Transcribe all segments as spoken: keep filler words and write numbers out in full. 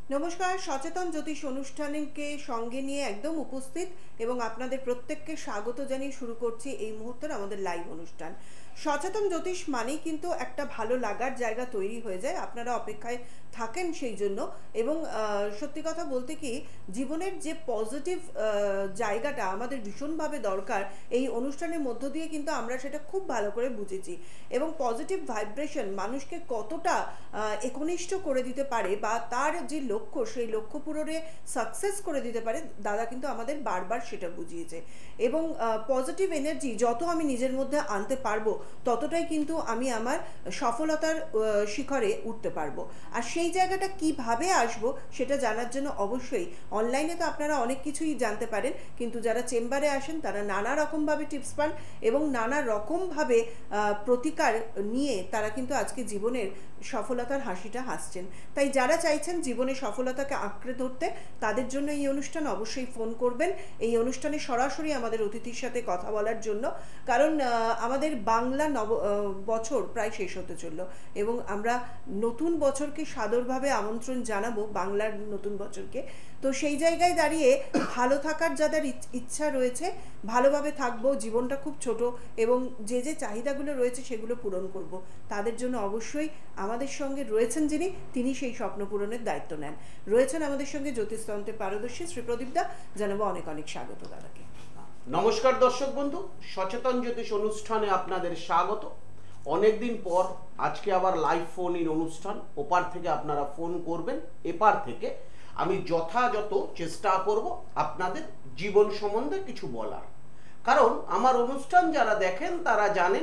নমস্কার, সচেতন জ্যোতিষ অনুষ্ঠানকে সঙ্গে নিয়ে একদম উপস্থিত এবং আপনাদের প্রত্যেককে স্বাগত জানিয়ে শুরু করছি এই মুহূর্তের আমাদের লাইভ অনুষ্ঠান। সচেতন জ্যোতিষ মানেই কিন্তু একটা ভালো লাগার জায়গা তৈরি হয়ে যায়, আপনারা অপেক্ষায় থাকেন সেই জন্য। এবং সত্যি কথা বলতে কি, জীবনের যে পজিটিভ জায়গাটা আমাদের ভীষণভাবে দরকার, এই অনুষ্ঠানের মধ্য দিয়ে কিন্তু আমরা সেটা খুব ভালো করে বুঝেছি। এবং পজিটিভ ভাইব্রেশন মানুষকে কতটা একনিষ্ঠ করে দিতে পারে বা তার যে লক্ষ্য সেই লক্ষ্য পূরণে সাকসেস করে দিতে পারে, দাদা কিন্তু আমাদের বারবার সেটা বুঝিয়েছে। এবং পজিটিভ এনার্জি যত আমি নিজের মধ্যে আনতে পারবো ততটাই কিন্তু আমি আমার সফলতার শিখরে উঠতে পারবো। আর সেই জায়গাটা কিভাবে আসবো সেটা জানার জন্য অবশ্যই অনলাইনে তো আপনারা অনেক কিছুই জানতে পারেন, কিন্তু যারা চেম্বারে আসেন তারা নানা রকমভাবে টিপস পান এবং নানা রকমভাবে প্রতিকার নিয়ে তারা কিন্তু আজকে জীবনের সফলতার হাসিটা হাসছেন। তাই যারা চাইছেন জীবনে সফলতাকে আঁকড়ে ধরতে, তাদের জন্য এই অনুষ্ঠান অবশ্যই ফোন করবেন এই অনুষ্ঠানে সরাসরি আমাদের অতিথির সাথে কথা বলার জন্য। কারণ আমাদের বাংলা নব বছর প্রায় শেষ হতে চললো এবং আমরা নতুন বছরকে সাদরভাবে আমন্ত্রণ জানাবো, বাংলার নতুন বছরকে। তো সেই জায়গায় দাঁড়িয়ে ভালো থাকার যাদের ইচ্ছা রয়েছে, ভালোভাবে থাকবো, জীবনটা খুব ছোট এবং যে যে চাহিদাগুলো রয়েছে সেগুলো পূরণ করব, তাদের জন্য অবশ্যই আমাদের সঙ্গে রয়েছেন যিনি, তিনি সেই স্বপ্ন পূরণের দায়িত্ব নেন। রয়েছেন আমাদের সঙ্গে জ্যোতিষতন্ত্রে পারদর্শী শ্রী প্রদীপ দা, জানাবো অনেক অনেক স্বাগত দাদাকে। নমস্কার দর্শক বন্ধু, সচেতন জ্যোতিষ অনুষ্ঠানে আপনাদের স্বাগত। অনেকদিন পর আজকে আবার লাইভ ফোন ইন অনুষ্ঠান। ওপার থেকে আপনারা ফোন করবেন, এপার থেকে আমি যথাযথ চেষ্টা করব আপনাদের জীবন সম্বন্ধে কিছু বলার। কারণ আমার অনুষ্ঠান যারা দেখেন তারা জানেন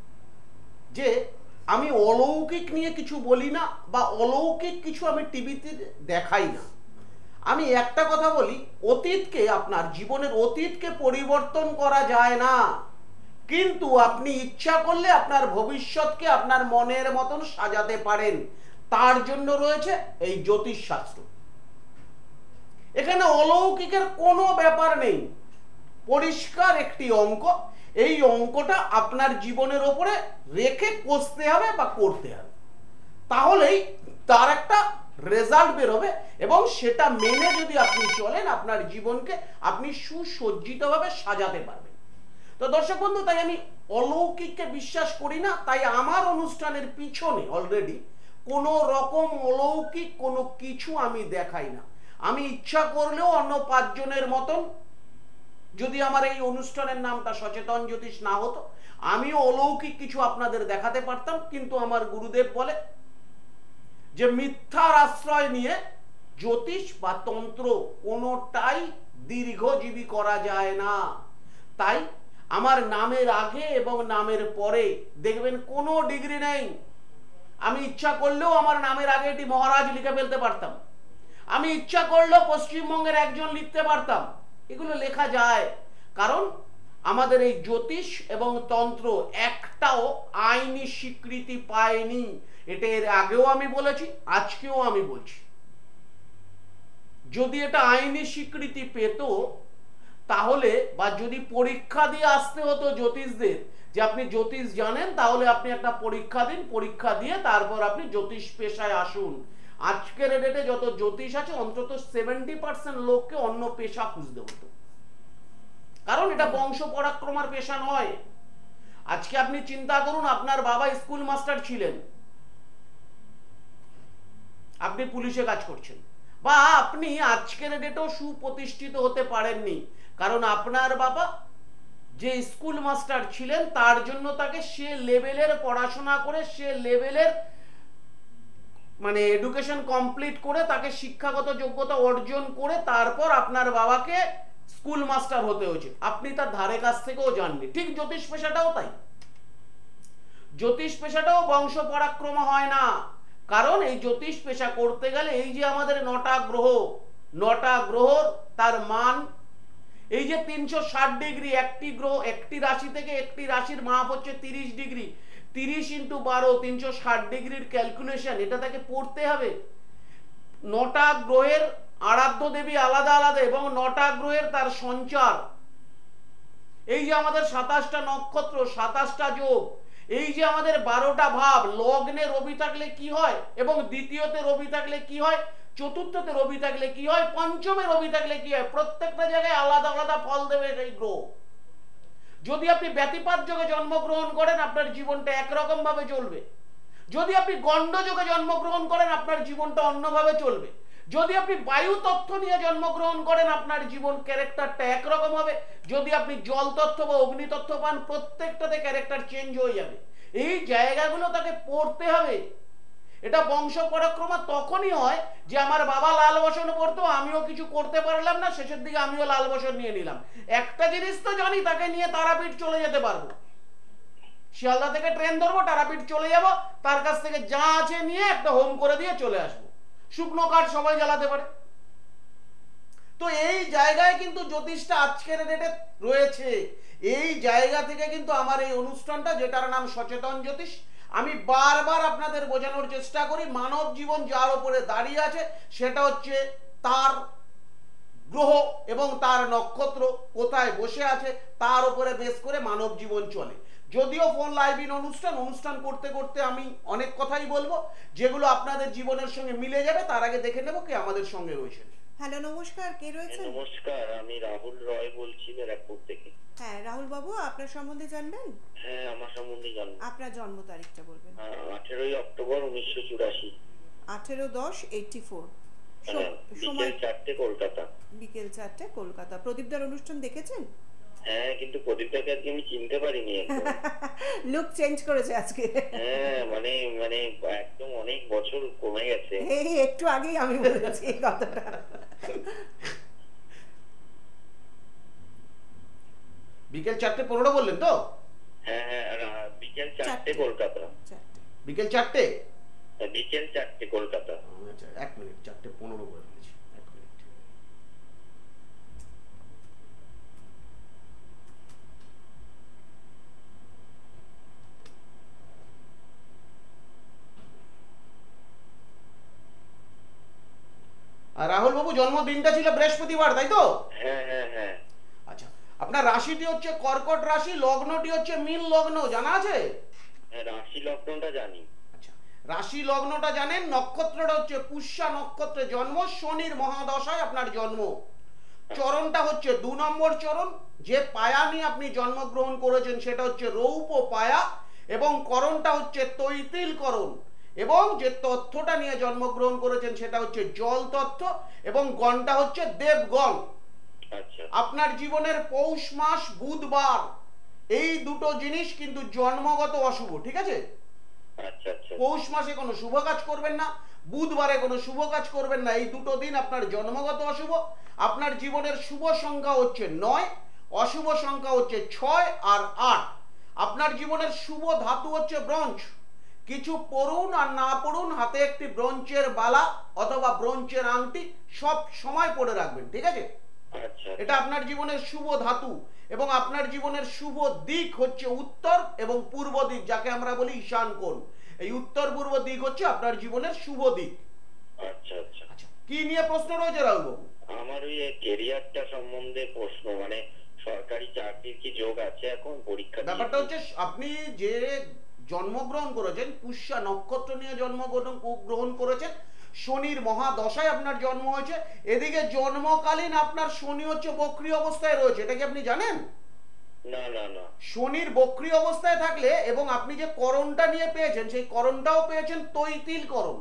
যে আমি অলৌকিক নিয়ে কিছু বলি না বা অলৌকিক কিছু আমি টিভিতে দেখাই না। আমি একটা কথা বলি, অতীতকে, আপনার জীবনের অতীতকে পরিবর্তন করা যায় না, কিন্তু আপনি ইচ্ছা করলে আপনার ভবিষ্যৎকে আপনার মনের মতন সাজাতে পারেন। তার জন্য রয়েছে এই জ্যোতিষ শাস্ত্র। এখানে অলৌকিকের কোনো ব্যাপার নেই, পরিষ্কার একটি অঙ্ক। এই অঙ্কটা আপনার জীবনের ওপরে রেখে কষতে হবে বা করতে হবে, তাহলেই তার একটা রেজাল্ট বেরোবে এবং সেটা মেনে যদি আপনি চলেন আপনার জীবনকে আপনি সুসজ্জিতভাবে সাজাতে পারবেন। তো দর্শক বন্ধু, তাই আমি অলৌকিককে বিশ্বাস করি না, তাই আমার অনুষ্ঠানের পিছনে অলরেডি কোনো রকম অলৌকিক কোনো কিছু আমি দেখাই না। আমি ইচ্ছা করলেও অন্য পাঁচজনের মতন, যদি আমার এই অনুষ্ঠানের নামটা সচেতন জ্যোতিষ না হতো, আমিও অলৌকিক কিছু আপনাদের দেখাতে পারতাম। কিন্তু আমার গুরুদেব বলে যে মিথ্যার আশ্রয় নিয়ে জ্যোতিষ বা তন্ত্র কোনোটাই দীর্ঘজীবী করা যায় না। তাই আমার নামের আগে এবং নামের পরে দেখবেন কোনো ডিগ্রি নেই। আমি ইচ্ছা করলেও আমার নামের আগে এটি মহারাজ লিখে ফেলতে পারতাম, আমি ইচ্ছা করলেও পশ্চিমবঙ্গের একজন লিখতে পারতাম। এগুলো লেখা যায়, কারণ আমাদের এই জ্যোতিষ এবং তন্ত্র একটাও আইনি স্বীকৃতি পায়নি। এটা এর আগেও আমি বলেছি, আজকেও আমি বলছি। যদি এটা আইনি স্বীকৃতি পেত, তাহলে বা যদি পরীক্ষা দিয়ে আসতে হতো জ্যোতিষদের যে আপনি জ্যোতিষ জানেন, তাহলে আপনি একটা পরীক্ষা দিন, পরীক্ষা দিয়ে তারপর আপনি জ্যোতিষ পেশায় আসুন। আজকের ডেটে যত জ্যোতিষ আছে অন্তত সেভেন্টি পার্সেন্ট লোককে অন্য পেশা খুঁজতে হতো, কারণ এটা বংশ পরাক্রমার পেশা নয়। আজকে আপনি চিন্তা করুন, আপনার বাবা স্কুল মাস্টার ছিলেন, আপনি পুলিশে কাজ করছেন, বা আপনি আজকের ডেটেও সুপ্রতিষ্ঠিত হতে পারেননি, কারণ আপনার বাবা যে স্কুল মাস্টার ছিলেন তার জন্য তাকে সে লেভেলের পড়াশোনা করে, সে লেভেলের মানে এডুকেশন কমপ্লিট করে, তাকে শিক্ষাগত যোগ্যতা অর্জন করে তারপর আপনার বাবাকে স্কুল মাস্টার হতে হয়েছে। আপনি তার ধারে কাছ থেকেও জাননি। ঠিক জ্যোতিষ পেশাটাও তাই, জ্যোতিষ পেশাটাও বংশ পরাক্রম হয় না। কারণ এই জ্যোতিষ পেশা করতে গেলে এই যে আমাদের নটা গ্রহ, নটা গ্রহ তার মান, এই যে তিনশো ষাট ডিগ্রি, একটি গ্রহ একটি রাশি থেকে একটি রাশির মাপ হচ্ছে তিরিশ ডিগ্রি, তিরিশ ইন্টু বারো তিনশো ষাট ডিগ্রির ক্যালকুলেশন, এটা তাকে পড়তে হবে। নটা গ্রহের আরাধ্য দেবী আলাদা আলাদা এবং নটা গ্রহের তার সঞ্চার, এই যে আমাদের সাতাশটা নক্ষত্র, সাতাশটা যোগ, এই যে আমাদের বারোটা ভাব, লগ্নে রবি থাকলে কি হয় এবং দ্বিতীয়তে রবি থাকলে কি হয়, চতুর্থতে রবি থাকলে কি হয়, পঞ্চমে রবি থাকলে কি হয়, প্রত্যেকটা জায়গায় আলাদা আলাদা ফল দেবে সেই গ্রহ। যদি আপনি ব্যতিপাত যোগে জন্মগ্রহণ করেন আপনার জীবনটা একরকম ভাবে চলবে, যদি আপনি গণ্ড যোগে জন্মগ্রহণ করেন আপনার জীবনটা অন্যভাবে চলবে, যদি আপনি বায়ু তত্ত্ব নিয়ে জন্মগ্রহণ করেন আপনার জীবন ক্যারেক্টারটা একরকম হবে, যদি আপনি জল তত্ত্ব বা অগ্নি তত্ত্ব পান প্রত্যেকটাতে ক্যারেক্টার চেঞ্জ হয়ে যাবে। এই জায়গাগুলো তাকে পড়তে হবে। এটা বংশ পরাক্রমা তখনই হয় যে আমার বাবা লাল বসন পড়তো, আমিও কিছু করতে পারলাম না, শেষের দিকে আমিও লাল বসন নিয়ে নিলাম। একটা জিনিস তো জানি, তাকে নিয়ে তারাপীঠ চলে যেতে পারবো, শিয়ালদা থেকে ট্রেন ধরবো, তারাপীঠ চলে যাব, তার কাছ থেকে যা আছে নিয়ে একটা হোম করে দিয়ে চলে আসবো। শুকনো কাঠ সবাই জ্বালাতে পারে। তো এই জায়গায় কিন্তু জ্যোতিষটা আজকের ডেটে রয়েছে। এই জায়গা থেকে কিন্তু আমার এই অনুষ্ঠানটা, যেটার নাম সচেতন জ্যোতিষ, আমি বারবার আপনাদের বোঝানোর চেষ্টা করি মানব জীবন যার উপরে দাঁড়িয়ে আছে সেটা হচ্ছে তার গ্রহ এবং তার নক্ষত্র কোথায় বসে আছে তার উপরে বেস করে মানব জীবন চলে। যদিও ফোন লাইভ ইন অনুষ্ঠান অনুষ্ঠান করতে করতে আমি অনেক কথাই বলবো যেগুলো আপনাদের জীবনের সঙ্গে মিলে যাবে, তার আগে দেখে নেব কে আমাদের সঙ্গে রয়েছে। হ্যালো, নমস্কার, কে রয়েছে? নমস্কার, আমি রাহুল রয় বলছি ব্যারাকপুর থেকে। হ্যাঁ রাহুল বাবু, আপনার সম্বন্ধে জানবেন? হ্যাঁ, আমার সম্বন্ধে জানবো। আপনার জন্ম তারিখটা বলবেন। আঠেরোই অক্টোবর উনিশশো চুরাশি। আঠেরো দশ এইটটি ফোর। হ্যাঁ, বিকেল চারটে, কলকাতা। বিকেল চারটে, কলকাতা। প্রদীপদার অনুষ্ঠান দেখেছেন? হ্যাঁ, কিন্তু প্রদীপটাকে আজকে আমি চিনতে পারিনি একদম। লুক চেঞ্জ করেছে আজকে। হ্যাঁ, মানে মানে একদম অনেক বছর কমে গেছে। এই একটু আগেই আমি বলেছি এই কথাটা। বিকেল চারটে পনেরো বললেন তো? হ্যাঁ হ্যাঁ, বিকেল চারটে, কলকাতা। বিকেল চারটে, বিকেল চারটে, কলকাতা। আচ্ছা, এক মিনিট, চারটে পনেরো করে ফেলেছি, এক মিনিট। আর রাহুল বাবু জন্মদিনটা ছিল বৃহস্পতিবার, তাই তো? হ্যাঁ হ্যাঁ হ্যাঁ। আচ্ছা, আপনার রাশিটি হচ্ছে কর্কট রাশি, লগ্নটি হচ্ছে মীন লগ্ন, জানা আছে? হ্যাঁ, রাশি লগ্নটা জানি। আচ্ছা, রাশি লগ্নটা জানেন, নক্ষত্রটা হচ্ছে পুষ্যা নক্ষত্রে জন্ম, শনির মহাদশায় আপনার জন্ম। চরণটা হচ্ছে দু নম্বর চরণ, যে পায়া নিয়ে আপনি জন্মগ্রহণ করেছেন সেটা হচ্ছে রৌপ্য পায়া, এবং করণটা হচ্ছে তৈতিল করণ, এবং যে তথ্যটা নিয়ে জন্মগ্রহণ করেছেন সেটা হচ্ছে জল তথ্য, এবং গণটা হচ্ছে দেবগণ। আচ্ছা, আপনার জীবনের পৌষ মাস বুধবার, এই দুটো জিনিস কিন্তু জন্মগত অশুভ, ঠিক আছে? আচ্ছা আচ্ছা। পৌষ মাসে কোনো শুভ কাজ করবেন না, বুধবারে কোনো শুভ কাজ করবেন না, এই দুটো দিন আপনার জন্মগত অশুভ। আপনার জীবনের শুভ সংখ্যা হচ্ছে নয়, অশুভ সংখ্যা হচ্ছে ছয় আর আট। আপনার জীবনের শুভ ধাতু হচ্ছে ব্রোঞ্জ। কিছু পড়ুন আর না পড়ুন, হাতে একটি ব্রোঞ্জের বালা অথবা ব্রোঞ্জের আংটি সব সময় পরে রাখবেন, ঠিক আছে? আচ্ছা, এটা আপনার জীবনের শুভ ধাতু। এবং আপনার জীবনের শুভ দিক হচ্ছে উত্তর এবং পূর্ব দিক, যাকে আমরা বলি ঈশান কোণ। এই উত্তর পূর্ব দিক হচ্ছে আপনার জীবনের শুভ দিক। আচ্ছা আচ্ছা। আচ্ছা, কি নিয়ে প্রশ্ন রয়েছে রাহুল বাবু? আমার ওই ক্যারিয়ারটা সম্বন্ধে প্রশ্ন, মানে সরকারি চাকরির কি যোগ আছে এখন? পরীক্ষা ব্যাপারটা হচ্ছে আপনি যে জন্মগ্রহণ করেছেন পুষ্যা নক্ষত্র নিয়ে জন্মগ্রহণ গ্রহণ করেছেন, শনির মহাদশায় আপনার জন্ম হয়েছে, এদিকে জন্মকালীন আপনার শনি হচ্ছে বক্রী অবস্থায় রয়েছে, এটা কি আপনি জানেন? না না না। শনির বক্রী অবস্থায় থাকলে এবং আপনি যে করণটা নিয়ে পেয়েছেন সেই করণটাও পেয়েছেন তৈতিল করণ।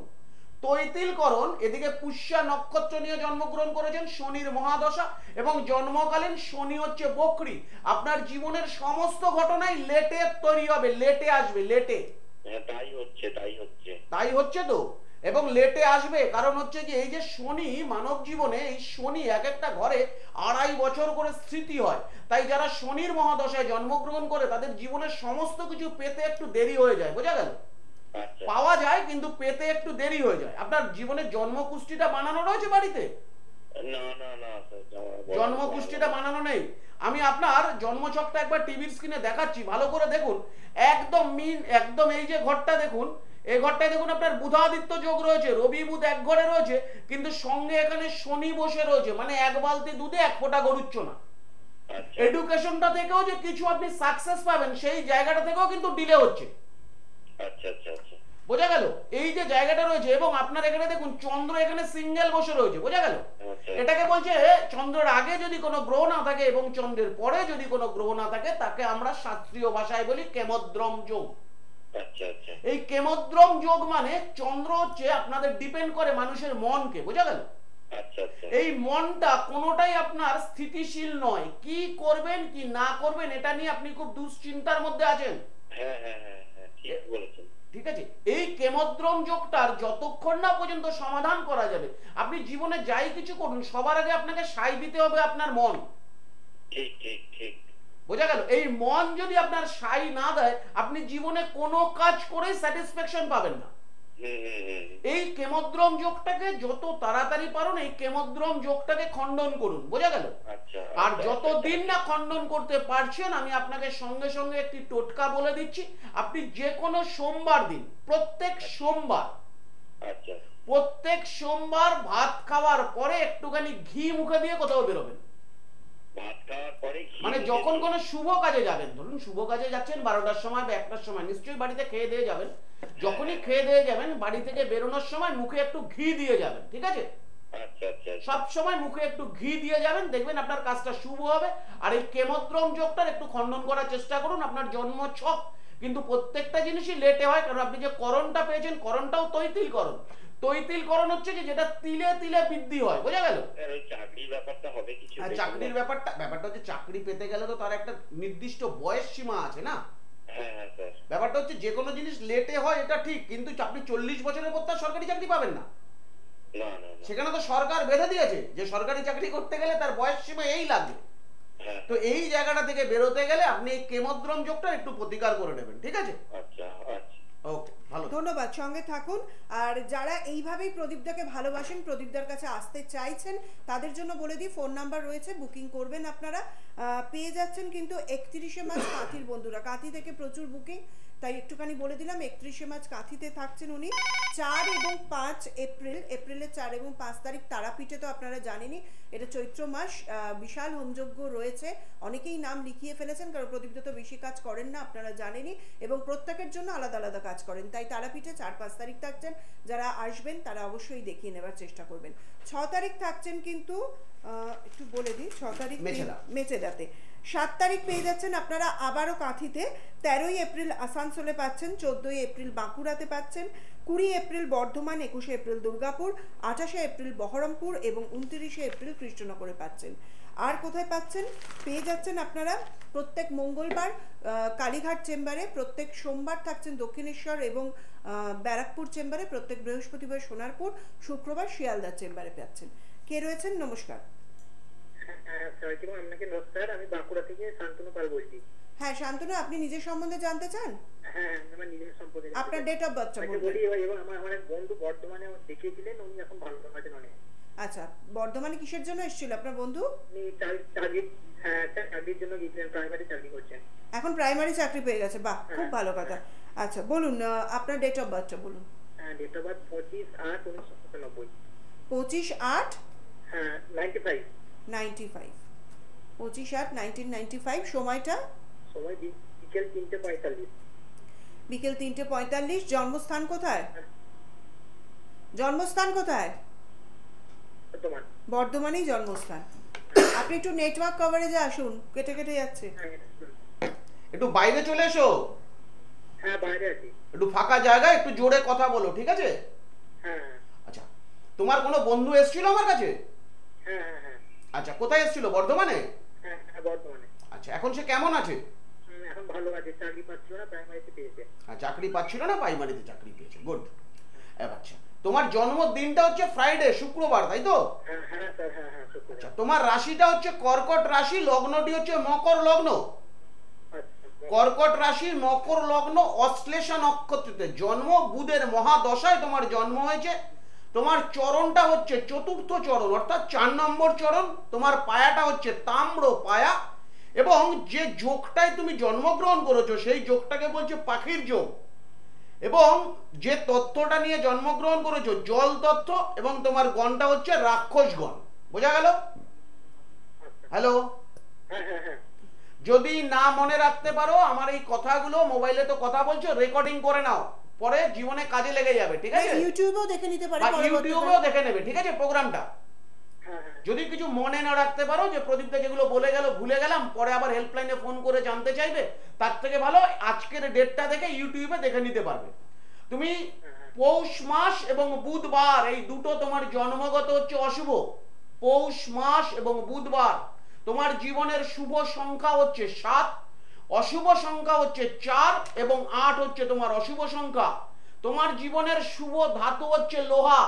তৈতিল করণ, এদিকে পুষ্যা নক্ষত্র নিয়ে জন্মগ্রহণ করেছেন, শনির মহাদশা, এবং জন্মকালীন শনি হচ্ছে বক্রী। আপনার জীবনের সমস্ত ঘটনাই লেটে তৈরি হবে, লেটে আসবে, লেটে। হ্যাঁ, তাই হচ্ছে তাই হচ্ছে তাই হচ্ছে তো, এবং লেটে আসবে। কারণ হচ্ছে যে এই যে শনি মানব জীবনে, এই শনি এক একটা ঘরে আড়াই বছর করে স্মৃতি হয়। তাই যারা শনির মহাদশায় জন্মগ্রহণ করে তাদের জীবনের সমস্ত কিছু পেতে একটু দেরি হয়ে যায়, বোঝা গেল? আচ্ছা। পাওয়া যায় কিন্তু পেতে একটু দেরি হয়ে যায়। আপনার জীবনের জন্মকুষ্ঠিটা বানানো রয়েছে বাড়িতে? না না না, জন্মকুষ্ঠিটা বানানো নেই। আমি আপনার জন্মছকটা একবার টিভির স্ক্রিনে দেখাচ্ছি, ভালো করে দেখুন। একদম মিন, একদম এই যে ঘরটা দেখুন, এই ঘরটায় দেখুন আপনার বুধাদিত্য যোগ রয়েছে, রবি বুধ এক ঘরে রয়েছে, কিন্তু সঙ্গে এখানে শনি বসে রয়েছে, মানে এক বালতি দুধে এক ফোঁটা গরুচ্ছ না। এডুকেশনটা থেকেও যে কিছু আপনি সাকসেস পাবেন সেই জায়গাটা থেকেও কিন্তু ডিলে হচ্ছে। আচ্ছা আচ্ছা আচ্ছা। বোঝা গেল? এই যে জায়গাটা রয়েছে, এবং আপনার এখানে দেখুন চন্দ্র এখানে সিঙ্গেল বসে রয়েছে, বোঝা গেল? আচ্ছা এটাকে বলছে চন্দ্রের আগে যদি কোনো গ্রহ না থাকে এবং চন্দ্রের পরে যদি কোনো গ্রহ না থাকে, তাকে আমরা শাস্ত্রীয় ভাষায় বলি কেমদ্রম যোগ। আচ্ছা আচ্ছা এই কেমদ্রম যোগ মানে চন্দ্র হচ্ছে আপনাদের ডিপেন্ড করে মানুষের মনকে, বোঝা গেল? আচ্ছা আচ্ছা এই মনটা কোনোটাই আপনার স্থিতিশীল নয়, কি করবেন কি না করবেন এটা নিয়ে আপনি খুব দুশ্চিন্তার মধ্যে আছেন। হ্যাঁ হ্যাঁ হ্যাঁ হ্যাঁ ঠিক বলেছেন। ঠিক আছে, এই কেমদ্রম যোগটার যতক্ষণ না পর্যন্ত সমাধান করা যাবে, আপনি জীবনে যাই কিছু করুন সবার আগে আপনাকে সাই দিতে হবে আপনার মন, ঠিক ঠিক ঠিক বোঝা গেল? এই মন যদি আপনার সাই না দেয়, আপনি জীবনে কোনো কাজ করে স্যাটিসফ্যাকশন পাবেন না। হুম হুম হুম এই কেমদ্রম যোগটাকে যত তাড়াতাড়ি পারুন এই কেমদ্রম যোগটাকে খণ্ডন করুন, বোঝা গেল? আচ্ছা আর আচ্ছা, যতদিন না খণ্ডন করতে পারছেন, আমি আপনাকে সঙ্গে সঙ্গে একটি টোটকা বলে দিচ্ছি। আপনি যে কোনো সোমবার দিন, প্রত্যেক সোমবার আচ্ছা প্রত্যেক সোমবার ভাত খাওয়ার পরে একটুখানি ঘি মুখে দিয়ে কোথাও বেরোবেন। ভাত খাওয়ার পরে ঘি মানে মুখে যখন দিয়ে- কোনো শুভ কাজে যাবেন, ধরুন শুভ কাজে যাচ্ছেন বারোটার সময় বা একটার সময়, নিশ্চয়ই বাড়িতে খেয়ে দিয়ে যাবেন। যখনই খেয়ে দিয়ে যাবেন, বাড়ি থেকে বেরোনোর সময় মুখে একটু ঘি দিয়ে যাবেন, ঠিক আছে? আচ্ছা আচ্ছা আচ্ছা। সব সময় মুখে একটু ঘি দিয়ে যাবেন, দেখবেন আপনার কাজটা শুভ হবে। আর এই কেমদ্রম যোগটার একটু খণ্ডন করার চেষ্টা করুন। আপনার জন্ম ছক কিন্তু প্রত্যেকটা জিনিসই লেটে হয়, কারণ আপনি যে করণটা পেয়েছেন করণটাও তৈতিল করণ। তৈতিল করণ হচ্ছে কি, যেটা তিলে তিলে বৃদ্ধি হয়, বোঝা গেল? স্যার ওই চাকরির ব্যাপারটা হবে কিছু আর দেখুন। চাকরির ব্যাপারটা ব্যাপারটা হচ্ছে চাকরি পেতে গেলে তো তার একটা নির্দিষ্ট বয়স সীমা আছে না। হ্যাঁ হ্যাঁ স্যার ব্যাপারটা হচ্ছে যে কোনো জিনিস লেটে হয় এটা ঠিক, কিন্তু আপনি চল্লিশ বছরের পর তার সরকারি চাকরি পাবেন না। না না না সেখানে তো সরকার বেঁধে দিয়েছে যে সরকারি চাকরি করতে গেলে তার বয়স সীমা এই লাগবে। হ্যাঁ তো এই জায়গাটা থেকে বেরোতে গেলে আপনি এই কেমদ্রম যোগটা একটু প্রতিকার করে নেবেন, ঠিক আছে? আচ্ছা আচ্ছা ওকে, ভালো। ধন্যবাদ, সঙ্গে থাকুন। আর যারা এইভাবেই প্রদীপদাকে ভালোবাসেন, প্রদীপদার কাছে আসতে চাইছেন, তাদের জন্য বলে দিই ফোন নাম্বার রয়েছে, বুকিং করবেন আপনারা। আহ, পেয়ে যাচ্ছেন কিন্তু একত্রিশে মার্চ কাঁথির বন্ধুরা, কাঁথি থেকে প্রচুর বুকিং, তাই একটুখানি বলে দিলাম। একত্রিশে মার্চ কাঁথিতে থাকছেন উনি। চার এবং পাঁচ এপ্রিল, এপ্রিলের চার এবং পাঁচ তারিখ তারাপীঠে তো আপনারা জানেনই, এটা চৈত্র মাস, আহ, বিশাল হোমযজ্ঞ রয়েছে। অনেকেই নাম লিখিয়ে ফেলেছেন, কারণ প্রদীপদা তো বেশি কাজ করেন না, আপনারা জানেনই, এবং প্রত্যেকের জন্য আলাদা আলাদা কাজ করেন। তাই তারাপীঠে চার পাঁচ তারিখ থাকছেন। যারা আসবেন তারা অবশ্যই দেখিয়ে নেবার চেষ্টা করবেন। ছ তারিখ থাকছেন কিন্তু আহ, একটু বলে দিই, ছ তারিখ মেচেদা। মেচেদাতে। সাত তারিখ পেয়ে যাচ্ছেন আপনারা আবারও কাঁথিতে। তেরোই এপ্রিল আসানসোলে পাচ্ছেন, চোদ্দোই এপ্রিল বাঁকুড়াতে পাচ্ছেন, কুড়ি এপ্রিল বর্ধমান, একুশে এপ্রিল দুর্গাপুর, আঠাশে এপ্রিল বহরমপুর এবং উনত্রিশে এপ্রিল কৃষ্ণনগরে পাচ্ছেন। আর কোথায় পাচ্ছেন? পেয়ে যাচ্ছেন আপনারা প্রত্যেক মঙ্গলবার আহ, কালীঘাট চেম্বারে, প্রত্যেক সোমবার থাকছেন দক্ষিণেশ্বর এবং আহ, ব্যারাকপুর চেম্বারে, প্রত্যেক বৃহস্পতিবার সোনারপুর, শুক্রবার শিয়ালদা চেম্বারে পাচ্ছেন। কে রয়েছেন? নমস্কার। হ্যাঁ সাইকিম আপনাকে নমস্কার, আমি বাঁকুড়া থেকে শান্তনু পাল বলছি। হ্যাঁ শান্তনু, আপনি নিজের সম্বন্ধে জানতে চান? হ্যাঁ আমি আমার নিজের সম্পর্কে জানতে আপনার চাই। ডেট অফ বার্থটা আচ্ছা বলুন। বলি, এবার এবার আমার আমার এক বন্ধু বর্ধমানে আমার দেখিয়েছিলেন, উনি এখন ভালো আছেন অনেক। আচ্ছা, বর্ধমানে কিসের জন্য এসেছিল আপনার বন্ধু? উনি চাকরি চাকরি হ্যাঁ চাকরির জন্য গিয়েছিলেন, প্রাইমারি চাকরি করছেন। এখন প্রাইমারি চাকরি পেয়ে গেছে, বাহ, খুব হ্যাঁ। ভালো কথা। আচ্ছা বলুন, আহ, আপনার ডেট অফ বার্থটা বলুন। হ্যাঁ ডেট অফ বার্থ পঁচিশ আট উনিশশো সাতানব্বই। পঁচিশ আট হ্যাঁ নাইনটি ফাইভ। নাইনটি ফাইভ পঁচিশ আট নাইনটিন নাইনটি ফাইভ সময়টা সময় বি- বিকেল তিনটে পঁয়তাল্লিশ। বিকেল তিনটে পঁয়তাল্লিশ। জন্মস্থান কোথায়? জন্মস্থান কোথায়? বর্তমান। বর্ধমানেই জন্মস্থান। আপনি একটু নেটওয়ার্ক কভারেজে আসুন, কেটে কেটে যাচ্ছে। হ্যাঁ একটু বাইরে চলে এসো, হ্যাঁ বাইরে আছি। একটু ফাঁকা জায়গায় একটু জোরে কথা বলো, ঠিক আছে? হ্যাঁ আচ্ছা, তোমার কোনো বন্ধু এসেছিল আমার কাছে? হ্যাঁ হ্যাঁ হ্যাঁ আচ্ছা, কোথায় এসেছিল? বর্ধমানে? হ্যাঁ হ্যাঁ বর্তমানে। আচ্ছা, এখন সে কেমন আছে? হুম, এখন ভালো আছে, চাকরি পাচ্ছিল না, প্রাইমারিতে পেয়েছে। আর চাকরি পাচ্ছিল না, প্রাইমারিতে চাকরি পেয়েছে, গুড। আচ্ছা, তোমার জন্মদিনটা হচ্ছে ফ্রাইডে, শুক্রবার, তাই তো? হ্যাঁ হ্যাঁ স্যার হ্যাঁ হ্যাঁ শুক্রবার। আচ্ছা, তোমার রাশিটা হচ্ছে কর্কট রাশি, লগ্নটি হচ্ছে মকর লগ্ন। আচ্ছা কর্কট রাশি, মকর লগ্ন, অশ্লেষা নক্ষত্রতে জন্ম, বুধের মহাদশায় তোমার জন্ম হয়েছে। তোমার চরণটা হচ্ছে চতুর্থ চরণ, অর্থাৎ চার নম্বর চরণ। তোমার পায়াটা হচ্ছে তাম্র পায়া, এবং যে যোগটায় তুমি জন্মগ্রহণ করেছো সেই যোগটাকে বলছে পাখির যোগ। এবং যে তত্ত্বটা নিয়ে জন্মগ্রহণ করেছো জল তত্ত্ব, এবং তোমার গণটা হচ্ছে রাক্ষস গণ। বোঝা গেল? হ্যালো, হ্যাঁ হ্যাঁ হ্যাঁ যদি না মনে রাখতে পারো আমার এই কথাগুলো, মোবাইলে তো কথা বলছো, রেকর্ডিং করে নাও, পরে জীবনে কাজে লেগে যাবে, ঠিক আছে? ইউটিউবেও দেখে নিতে পারে, বা পরবর্তীকালে। ইউটিউবেও দেখে নেবে, ঠিক আছে, প্রোগ্রামটা। হ্যাঁ হ্যাঁ যদি কিছু মনে না রাখতে পারো যে প্রদীপটা যেগুলো বলে গেল ভুলে গেলাম, পরে আবার হেল্পলাইনে ফোন করে জানতে চাইবে, তার থেকে ভালো আজকের ডেটটা দেখে ইউটিউবে দেখে নিতে পারবে। তুমি পৌষ মাস এবং বুধবার এই দুটো তোমার জন্মগত হচ্ছে অশুভ। পৌষ মাস এবং বুধবার তোমার জীবনের শুভ সংখ্যা হচ্ছে সাত, অশুভ সংখ্যা হচ্ছে চার এবং আট হচ্ছে তোমার অশুভ সংখ্যা। তোমার জীবনের শুভ ধাতু হচ্ছে লোহা।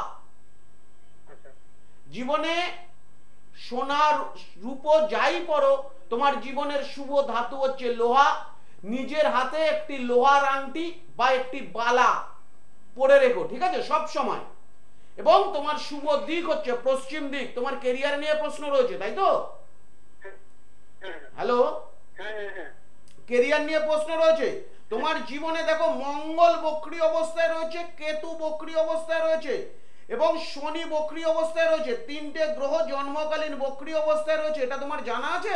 আচ্ছা জীবনে সোনার রূপো যাই পড়ো, তোমার জীবনের শুভ ধাতু হচ্ছে লোহা। নিজের হাতে একটি লোহার আংটি বা একটি বালা পরে রেখো, ঠিক আছে, সব সময়। এবং তোমার শুভ দিক হচ্ছে পশ্চিম দিক। তোমার কেরিয়ার নিয়ে প্রশ্ন রয়েছে, তাই তো? হ্যাঁ হ্যাঁ হ্যালো, হ্যাঁ হ্যাঁ হ্যাঁ কেরিয়ার নিয়ে প্রশ্ন রয়েছে। তোমার জীবনে দেখো মঙ্গল বক্রী অবস্থায় রয়েছে, কেতু বক্রী অবস্থায় রয়েছে এবং শনি বক্রী অবস্থায় রয়েছে। তিনটে গ্রহ জন্মকালীন বক্রী অবস্থায় রয়েছে। এটা তোমার জানা আছে?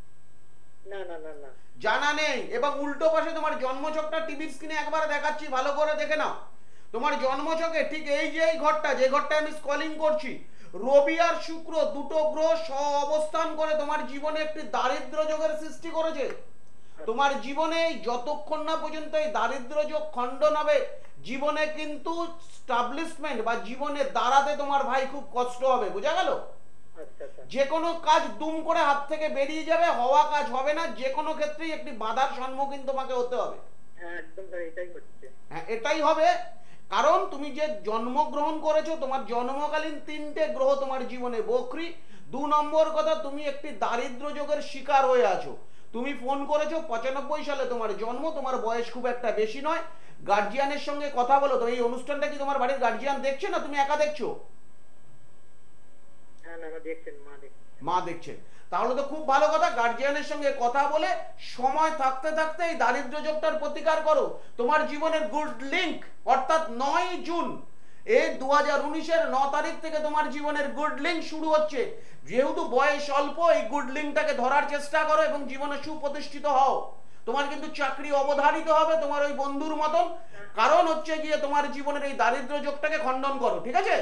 না না না না জানা নেই। এবং উল্টো পাশে তোমার জন্মছকটা টিভির স্ক্রিনে একবার দেখাচ্ছি, ভালো করে দেখে নাও। তোমার জন্মছকে ঠিক এই যে এই ঘরটা, যে ঘরটা আমি স্কলিং করছি, রবি আর শুক্র দুটো গ্রহ সহ অবস্থান করে তোমার জীবনে একটি দারিদ্র যোগের সৃষ্টি করেছে। তোমার জীবনে যতক্ষণ না পর্যন্ত এই দারিদ্র যোগ খণ্ডন হবে, জীবনে কিন্তু স্টাবলিশমেন্ট বা জীবনে দাঁড়াতে তোমার ভাই খুব কষ্ট হবে। বোঝা গেল? আচ্ছা আচ্ছা যে কোনো কাজ দুম করে হাত থেকে বেরিয়ে যাবে, হওয়া কাজ হবে না। যে কোনো ক্ষেত্রেই একটি বাধার সম্মুখীন তোমাকে হতে হবে। হ্যাঁ একদম স্যার এটাই হচ্ছে। হ্যাঁ, এটাই হবে। কারণ তুমি যে জন্মগ্রহণ করেছো, তোমার জন্মকালীন তিনটে গ্রহ তোমার জীবনে বক্রী। দু নম্বর কথা, তুমি একটি দারিদ্র যোগের শিকার হয়ে আছো। তুমি ফোন করেছো পঁচানব্বই সালে তোমার জন্ম, তোমার বয়স খুব একটা বেশি নয়। গার্জিয়ানের সঙ্গে কথা বলো। তো এই অনুষ্ঠানটা কি তোমার বাড়ির গার্জিয়ান দেখছে না তুমি একা দেখছো? হ্যাঁ না না দেখছেন, মা দেখছেন। মা দেখছেন, তাহলে তো খুব ভালো কথা। গার্জিয়ানের সঙ্গে কথা বলে সময় থাকতে থাকতে এই দারিদ্র যোগটার প্রতিকার করো। তোমার জীবনের গুড লিঙ্ক অর্থাৎ নয় জুন এই দু হাজার উনিশের ন তারিখ থেকে তোমার জীবনের গুড লিঙ্ক শুরু হচ্ছে। যেহেতু বয়স অল্প, এই গুড লিঙ্কটাকে ধরার চেষ্টা করো এবং জীবনে সুপ্রতিষ্ঠিত হও। তোমার কিন্তু চাকরি অবধারিত হবে তোমার ওই বন্ধুর মতন। কারণ হচ্ছে গিয়ে তোমার জীবনের এই দারিদ্র যোগটাকে খণ্ডন করো, ঠিক আছে?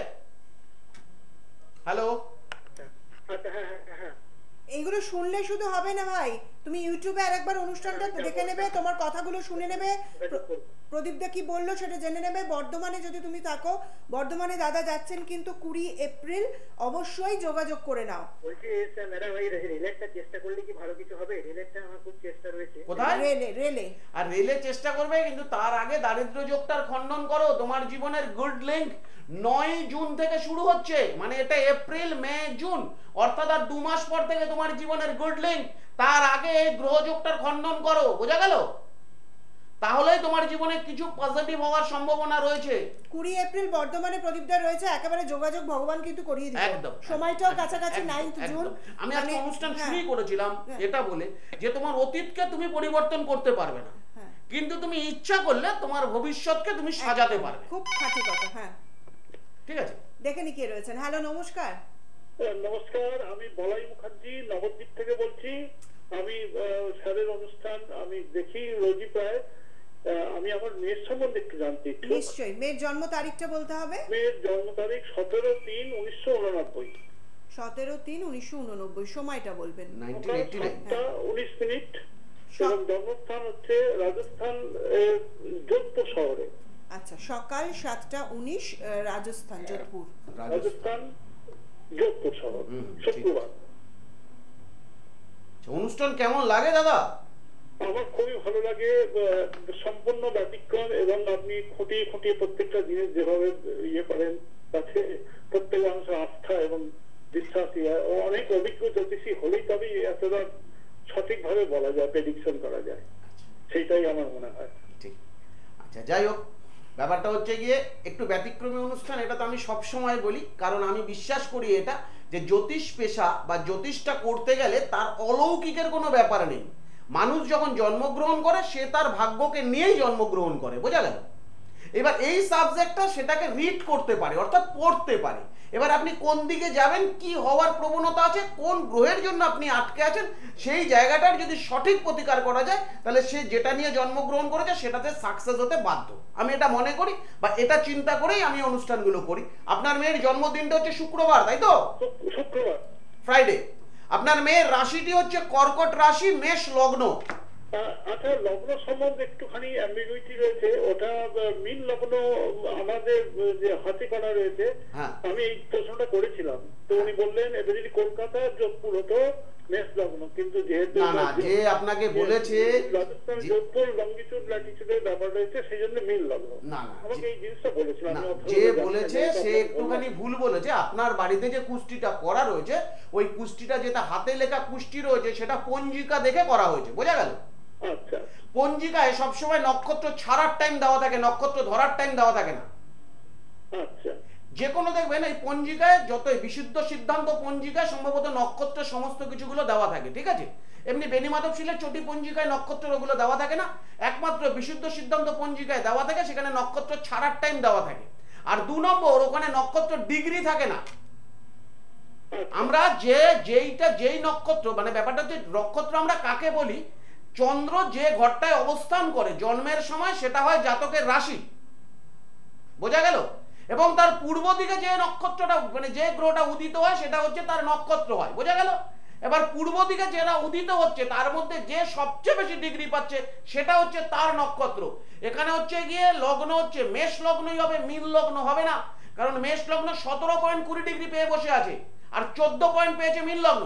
হ্যালো, আচ্ছা আচ্ছা হ্যাঁ হ্যাঁ হ্যাঁ এইগুলো শুনলে শুধু হবে না ভাই, তুমি ইউটিউবে আরেকবার অনুষ্ঠানটা দেখে নেবে, তোমার কথাগুলো শুনে নেবে, প্র- প্রদীপদা কি বললো সেটা জেনে নেবে। বর্ধমানে যদি তুমি থাকো, বর্ধমানে দাদা যাচ্ছেন কিন্তু কুড়ি এপ্রিল, অবশ্যই যোগাযোগ করে নাও। বলছি স্যার ম্যাডাম এই রিলেটটা চেষ্টা করলে কি ভালো কিছু হবে? রিলেটটা আমার খুব চেষ্টা রয়েছে। কোথায়? রেলে রেলে আর রেলে চেষ্টা করবে, কিন্তু তার আগে দারিদ্র যোগটার খণ্ডন করো। তোমার জীবনের গুড লিঙ্ক নয় জুন থেকে শুরু হচ্ছে, মানে এটা এপ্রিল মে জুন, অর্থাৎ আর দু মাস পর থেকে তোমার জীবনের গুড লিঙ্ক। তার আগে এই গ্রহ যোগটার খণ্ডন করো। বোঝা গেল? তাহলেই তোমার জীবনে কিছু পজিটিভ হওয়ার সম্ভাবনা রয়েছে। কুড়ি এপ্রিল বর্ধমানে প্রদীপদা রয়েছে, একেবারে যোগাযোগ ভগবান কিন্তু করিয়ে দিবে। একদম, সময়টাও একদম, কাছাকাছি একদম, নাইন্থ জুন। একদম। আমি একটা মানে- অনুষ্ঠান হ্যাঁ, শুরুই করেছিলাম হ্যাঁ। এটা বলে যে তোমার অতীতকে তুমি পরিবর্তন করতে পারবে না, হ্যাঁ। কিন্তু তুমি ইচ্ছা করলে তোমার ভবিষ্যৎকে তুমি সাজাতে একদম, পারবে। খুব খাঁটি কথা। হ্যাঁ, ঠিক আছে, দেখে নি কে রয়েছেন। হ্যালো, নমস্কার। নমস্কার, আমি বলাই মুখার্জি নবদ্বীপ থেকে বলছি। আমি আহ, স্যারের অনুষ্ঠান আমি দেখি রোজই প্রায়। আহ, আমি আমার মেয়ের সম্বন্ধে একটু জানতে ইচ্ছুক। নিশ্চয়ই, মেয়ের জন্ম তারিখটা বলতে হবে। মেয়ের জন্ম তারিখ সতেরো তিন উনিশশো উননব্বই, সতেরো তিন উনিশশো উননব্বই। সময়টা বলবেন। Nineteen eighty nine. সাতটা উনিশ মিনিট সব- এবং জন্মস্থান হচ্ছে রাজস্থান এর যোধপুর শহরে। আচ্ছা, সকাল সাতটা উনিশ, আহ, রাজস্থান, যোধপুর। রাজস্থান যোধপুর শহর, হুম, ঠিক। শুক্রবার। অনুষ্ঠান কেমন লাগে দাদা? আমার খুবই ভালো লাগে, আহ, সম্পূর্ণ ব্যতিক্রম এবং আপনি খুঁটিয়ে খুঁটিয়ে প্রত্যেকটা জিনিস যেভাবে ইয়ে করেন, তাতে প্রত্যেক মানুষের আস্থা এবং বিশ্বাস ইয়ে, ও অনেক অভিজ্ঞ জ্যোতিষী হলেই তবেই এতটা সঠিকভাবে বলা যায়, প্রেডিকশন করা যায়, সেইটাই আমার মনে হয়। ঠিক। আচ্ছা, যাই হোক, ব্যাপারটা হচ্ছে গিয়ে একটু ব্যতিক্রমী অনুষ্ঠান। এটা তো আমি সব সময় বলি, কারণ আমি বিশ্বাস করি এটা যে জ্যোতিষ পেশা বা জ্যোতিষটা করতে গেলে তার অলৌকিকের কোনো ব্যাপার নেই। মানুষ যখন জন্মগ্রহণ করে সে তার ভাগ্যকে নিয়েই জন্মগ্রহণ করে। বোঝা গেল? এবার এই সাবজেক্টটা সেটাকে রিড করতে পারে, অর্থাৎ পড়তে পারে। এবার আপনি কোন দিকে যাবেন, কি হওয়ার প্রবণতা আছে, কোন গ্রহের জন্য আপনি আটকে আছেন, সেই জায়গাটার যদি সঠিক প্রতিকার করা যায় তাহলে সে যেটা নিয়ে জন্মগ্রহণ করেছে সেটাতে সাকসেস হতে বাধ্য। আমি এটা মনে করি বা এটা চিন্তা করেই আমি অনুষ্ঠানগুলো করি। আপনার মেয়ের জন্মদিনটা হচ্ছে শুক্রবার, তাই তো? শুক্রবার। ফ্রাইডে। আপনার মেয়ের রাশিটি হচ্ছে কর্কট রাশি, মেষ লগ্ন। আচ্ছা, লগ্ন সম্বন্ধে একটুখানি অ্যাম্বিগুইটি রয়েছে, ওটা মিন লগ্ন আমাদের যে হাতে করা রয়েছে, আমি এই প্রশ্নটা করেছিলাম, তো উনি বললেন এটা যদি কলকাতা যোধপুর হতো মেষ লগ্ন, কিন্তু যেহেতু না না, যে আপনাকে বলেছে রাজস্থান যোধপুর লঙ্গিচুড ল্যাটিচুডের ব্যাপার রয়েছে সেই জন্য মিন লগ্ন। না না, আমাকে এই জিনিসটা বলেছিলাম। যে বলেছে সে একটুখানি ভুল বলেছে। আপনার বাড়িতে যে কুষ্টিটা করা রয়েছে, ওই কুষ্টিটা যেটা হাতে লেখা কুষ্টি রয়েছে সেটা পঞ্জিকা দেখে করা হয়েছে, বোঝা গেল? আচ্ছা, পঞ্জিকায় সবসময় নক্ষত্র ছাড়ার টাইম দেওয়া থাকে, নক্ষত্র ধরার টাইম দেওয়া থাকে না। আচ্ছা, যে কোনো দেখবেন এই পঞ্জিকায় যতই বিশুদ্ধ সিদ্ধান্ত পঞ্জিকায় সম্ভবত নক্ষত্রের সমস্ত কিছুগুলো দেওয়া থাকে, ঠিক আছে? এমনি বেনিমাধব শিলের চটি পঞ্জিকায় নক্ষত্র ওগুলো দেওয়া থাকে না, একমাত্র বিশুদ্ধ সিদ্ধান্ত পঞ্জিকায় দেওয়া থাকে, সেখানে নক্ষত্র ছাড়ার টাইম দেওয়া থাকে। আর দু নম্বর, ওখানে নক্ষত্র ডিগ্রি থাকে না। আমরা যে যেইটা যেই নক্ষত্র, মানে ব্যাপারটা হচ্ছে নক্ষত্র আমরা কাকে বলি, চন্দ্র যে ঘরটায় অবস্থান করে জন্মের সময় সেটা হয় জাতকের রাশি, বোঝা গেল? এবং তার পূর্ব দিকে যে নক্ষত্রটা মানে যে গ্রহটা উদিত হয় সেটা হচ্ছে তার নক্ষত্র হয়, বোঝা গেল? এবার পূর্ব দিকে যেটা উদিত হচ্ছে তার মধ্যে যে সবচেয়ে বেশি ডিগ্রি পাচ্ছে সেটা হচ্ছে তার নক্ষত্র। এখানে হচ্ছে গিয়ে লগ্ন হচ্ছে মেষ লগ্নই হবে, মীন লগ্ন হবে না, কারণ মেষ লগ্ন সতেরো পয়েন্ট কুড়ি ডিগ্রি পেয়ে বসে আছে আর চোদ্দ পয়েন্ট পেয়েছে মীন লগ্ন।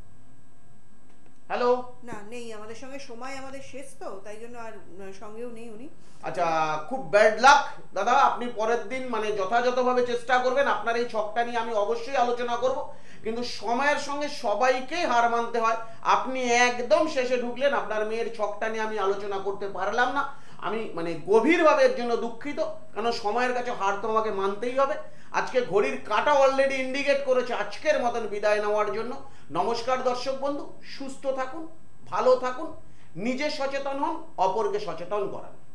হ্যালো, না নেই আমাদের সঙ্গে, সময় আমাদের শেষ, তো তাই জন্য আর সঙ্গেও নেই উনি। আচ্ছা, খুব ব্যাড লাক দাদা। আপনি পরের দিন মানে যথাযথভাবে চেষ্টা করবেন। আপনার এই ছকটা নিয়ে আমি অবশ্যই আলোচনা করব, কিন্তু সময়ের সঙ্গে সবাইকেই হার মানতে হয়। আপনি একদম শেষে ঢুকলেন, আপনার মেয়ের ছকটা নিয়ে আমি আলোচনা করতে পারলাম না। আমি মানে গভীরভাবে এর জন্য দুঃখিত, কারণ সময়ের কাছে হার তো আমাকে মানতেই হবে। আজকে ঘড়ির কাঁটা অলরেডি ইন্ডিকেট করেছে আজকের মতন বিদায় নেওয়ার জন্য। নমস্কার দর্শক বন্ধু, সুস্থ থাকুন, ভালো থাকুন, নিজে সচেতন হন, অপরকে সচেতন করান।